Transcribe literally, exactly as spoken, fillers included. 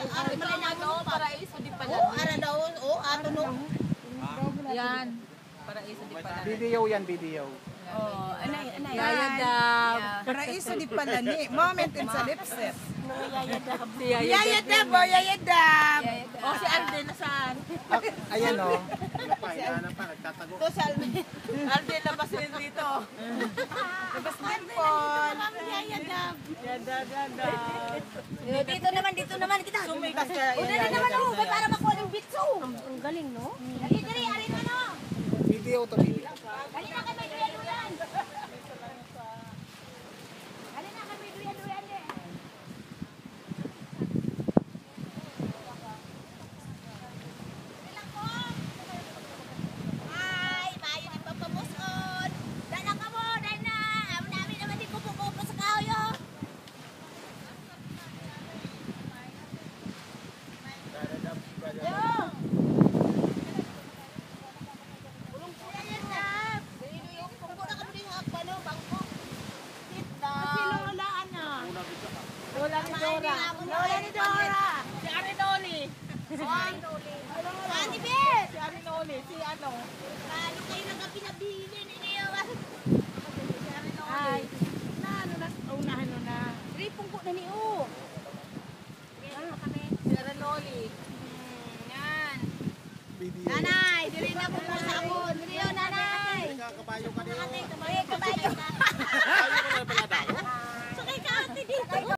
Ari man ano, paraiso di pala. Oh, ara daw, oh, ato no. Yan. Paraiso di pala. Video yan, video. Oh, anay, anay. Yayadab. Paraiso di pala ni. Moment in sa lipset. Yayadab. Si Yayadab. Yayadab, oh, yayadab. Oh, si Arden nasaan? Ah, ayan o. Ano pa, hinahanap pa, nagtatago. To salmi. Arden labas rin dito. Labas din, Paul. Yayadab. Yadab, yadab. Eh, dito naman, dito naman kita. Sumikas ka. O, dali naman ako, ba't para makuha ng bitso? Ang galing, no? Dali, dali, arin ano? Video to video. Dali na kay may duyan-duyan. Dali na kay may duyan-duyan eh. Ilang ko? Ay, maayo ni papamuson. Dala ka mo, dala. Ang dami naman di kupo-kupo sa kahoyo. Yo! Ulong po yan yan na. Kung kuna ka mo yung akbano, bangko. Kita. Sino walaan na? Wala ni Dora. Wala ni Dora. Si Arinoli. Si Ani Bet. Si Arinoli. Si